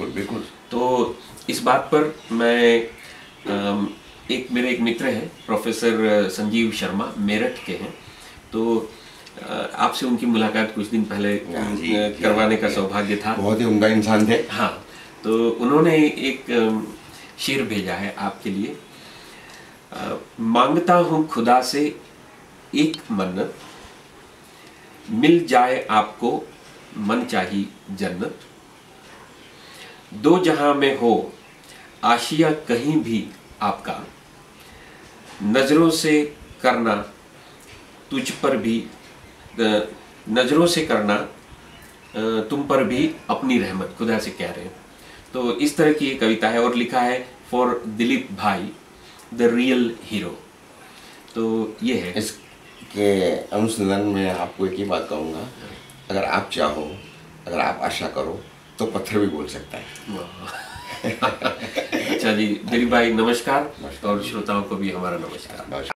बिल्कुल बिल्कुल। तो इस बात पर मैं मेरे एक मित्र हैं प्रोफेसर संजीव शर्मा, मेरठ के हैं। तो आपसे उनकी मुलाकात कुछ दिन पहले करवाने का सौभाग्य था। बहुत ही उम्दा इंसान थे। हाँ, तो उन्होंने एक शेर भेजा है आपके लिए। मांगता हूँ खुदा से एक मन्नत, मिल जाए आपको मन चाही जन्नत। दो जहां में हो आशिया कहीं भी आपका, नजरों से करना तुझ पर भी, नजरों से करना तुम पर भी अपनी रहमत, खुदा से कह रहे हैं। तो इस तरह की एक कविता है और लिखा है फॉर दिलीप भाई, द रियल हीरो। तो ये है। इसके अनुसंधान में आपको एक ही बात कहूँगा, अगर आप चाहो, अगर आप आशा करो तो पत्थर भी बोल सकता है। अच्छा जी, दिलीप भाई नमस्कार, और श्रोताओं को भी हमारा नमस्कार।